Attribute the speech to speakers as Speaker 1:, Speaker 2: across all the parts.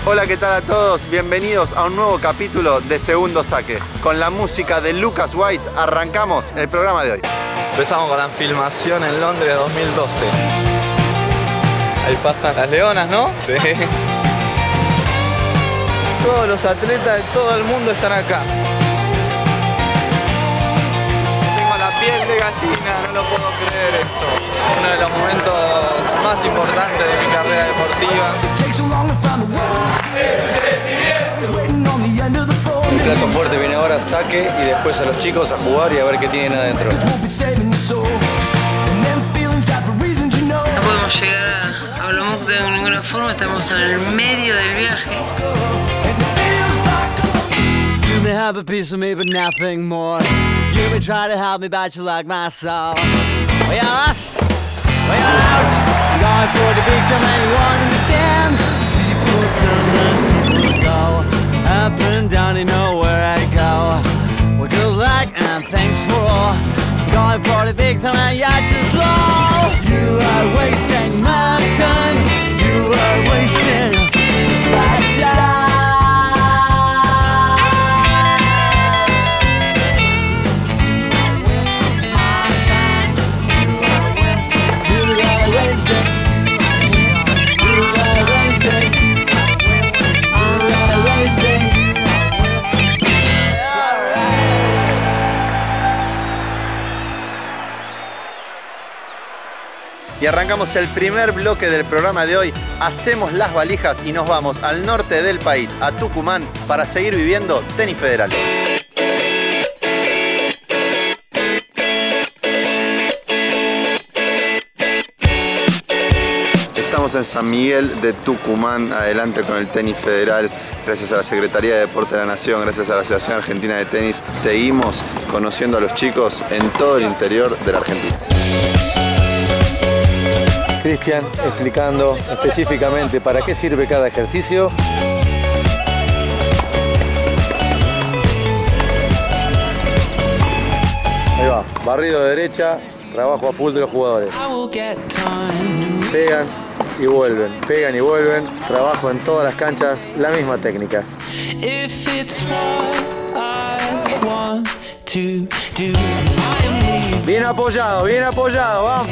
Speaker 1: Hola, ¿qué tal a todos? Bienvenidos a un nuevo capítulo de Segundo Saque. Con la música de Lucas White arrancamos el programa de hoy.
Speaker 2: Empezamos con la filmación en Londres de 2012. Ahí pasan las leonas, ¿no? Sí. Todos los atletas de todo el mundo están acá. Tengo la piel de gallina, no lo puedo creer esto. Uno de los momentos más importantes de mi carrera deportiva.
Speaker 3: El plato fuerte viene ahora, saque, y después a los chicos a jugar y a ver qué tienen adentro.
Speaker 4: No podemos llegar a Olomouc de ninguna forma, estamos en el medio del viaje.
Speaker 5: You may have a piece of me, but nothing more. You may try to help me, but you like my soul. We are lost, we are out, going for the big time and you won't understand. People come and people go, up and down, you know where I go. What you like and thanks for all. Going for the big time and you're too slow. You are wasting my time, you are wasting my time.
Speaker 1: Y arrancamos el primer bloque del programa de hoy. Hacemos las valijas y nos vamos al norte del país, a Tucumán, para seguir viviendo tenis federal. Estamos en San Miguel de Tucumán, adelante con el tenis federal. Gracias a la Secretaría de Deporte de la Nación, gracias a la Asociación Argentina de Tenis, seguimos conociendo a los chicos en todo el interior de la Argentina.
Speaker 3: Cristian explicando específicamente para qué sirve cada ejercicio. Ahí va, barrido de derecha, trabajo a full de los jugadores. Pegan y vuelven, trabajo en todas las canchas, la misma técnica. Bien apoyado, vamos.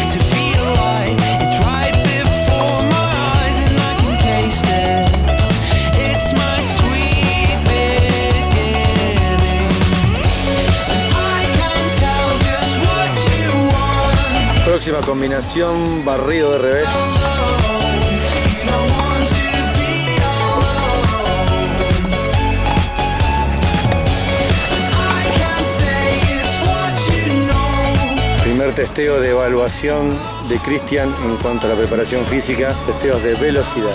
Speaker 3: Próxima combinación, barrido de revés. Primer testeo de evaluación de Cristian en cuanto a la preparación física, testeos de velocidad.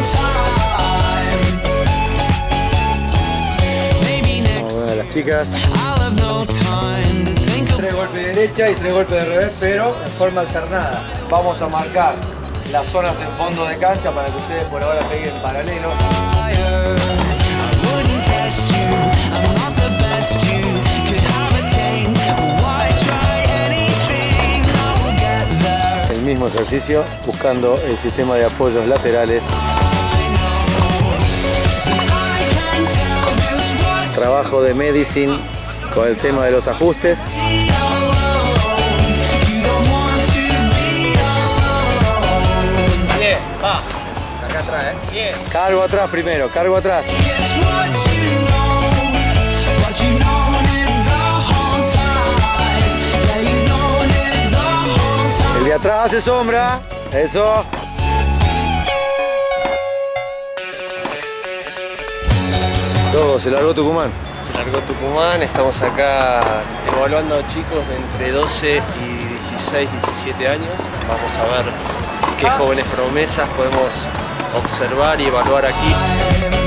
Speaker 3: Vamos a ver a las chicas. 3 golpes de derecha y 3 golpes de revés, pero en forma alternada. Vamos a marcar las zonas en fondo de cancha para que ustedes por ahora peguen paralelo. El mismo ejercicio, buscando el sistema de apoyos laterales. Trabajo de medicine con el tema de los ajustes.
Speaker 2: Bien, va. Acá atrás, Bien.
Speaker 3: Cargo atrás primero, cargo atrás. El de atrás hace sombra. Eso. Todo, se largó Tucumán.
Speaker 6: Se largó Tucumán, estamos acá evaluando a chicos de entre 12 y 16, 17 años. Vamos a ver qué jóvenes promesas podemos observar y evaluar aquí.